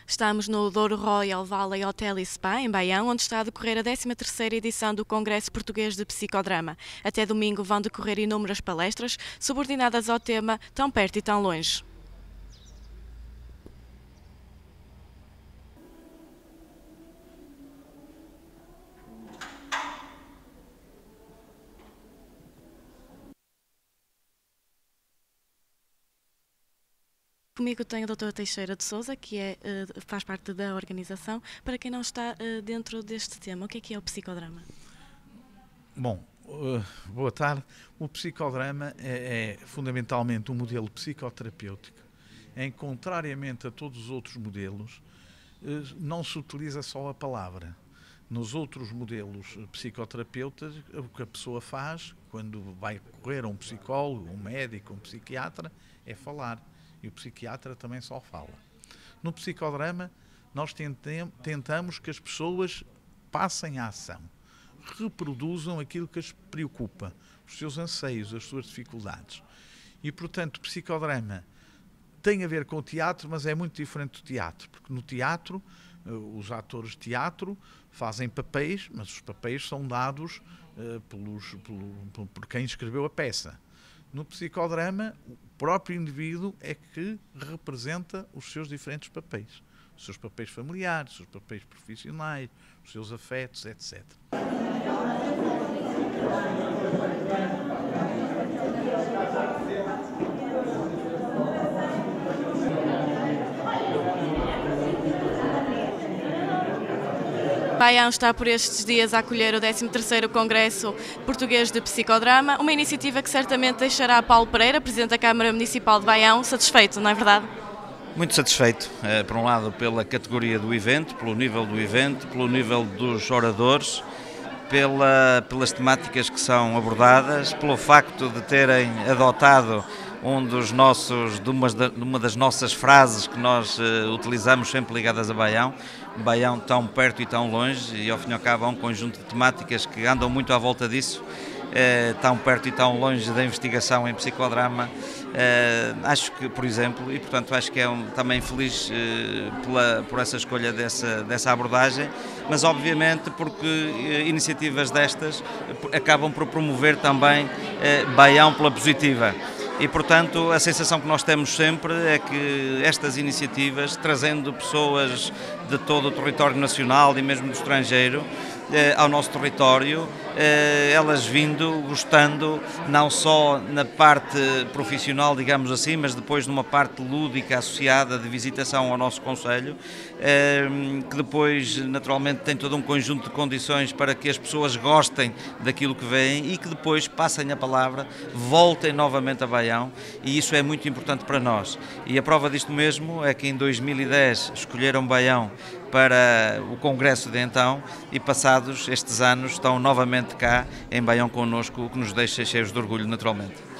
Estamos no Douro Royal Valley Hotel e Spa, em Baião, onde está a decorrer a 13ª edição do Congresso Português de Psicodrama. Até domingo vão decorrer inúmeras palestras, subordinadas ao tema Tão Perto e Tão Longe. Comigo tenho o Dr. Teixeira de Sousa, que faz parte da organização. Para quem não está dentro deste tema, o que é o psicodrama? Bom, boa tarde. O psicodrama é fundamentalmente um modelo psicoterapêutico em que, contrariamente a todos os outros modelos, não se utiliza só a palavra. Nos outros modelos psicoterapeutas, o que a pessoa faz quando vai correr a um psicólogo, um médico, um psiquiatra, é falar. E o psiquiatra também só fala. No psicodrama, nós tentamos que as pessoas passem à ação, reproduzam aquilo que as preocupa, os seus anseios, as suas dificuldades. E, portanto, o psicodrama tem a ver com o teatro, mas é muito diferente do teatro, porque no teatro, os atores de teatro fazem papéis, mas os papéis são dados por quem escreveu a peça. No psicodrama, o próprio indivíduo é que representa os seus diferentes papéis. Os seus papéis familiares, os seus papéis profissionais, os seus afetos, etc. Baião está por estes dias a acolher o 13º Congresso Português de Psicodrama, uma iniciativa que certamente deixará Paulo Pereira, Presidente da Câmara Municipal de Baião, satisfeito, não é verdade? Muito satisfeito, por um lado pela categoria do evento, pelo nível do evento, pelo nível dos oradores, pelas temáticas que são abordadas, pelo facto de terem adotado uma das nossas frases que nós utilizamos sempre ligadas a Baião, Baião tão perto e tão longe, e ao fim e ao cabo há um conjunto de temáticas que andam muito à volta disso, tão perto e tão longe da investigação em psicodrama. Acho que, por exemplo, e portanto acho que também feliz por essa escolha dessa abordagem, mas obviamente porque iniciativas destas acabam por promover também Baião pela positiva. E, portanto, a sensação que nós temos sempre é que estas iniciativas, trazendo pessoas de todo o território nacional e mesmo do estrangeiro ao nosso território, elas vindo, gostando, não só na parte profissional, digamos assim, mas depois numa parte lúdica associada de visitação ao nosso concelho, que depois naturalmente tem todo um conjunto de condições para que as pessoas gostem daquilo que veem e que depois passem a palavra, voltem novamente a Baião, e isso é muito importante para nós. E a prova disto mesmo é que em 2010 escolheram Baião para o Congresso de então, e passados estes anos estão novamente cá em Baião connosco, o que nos deixa cheios de orgulho naturalmente.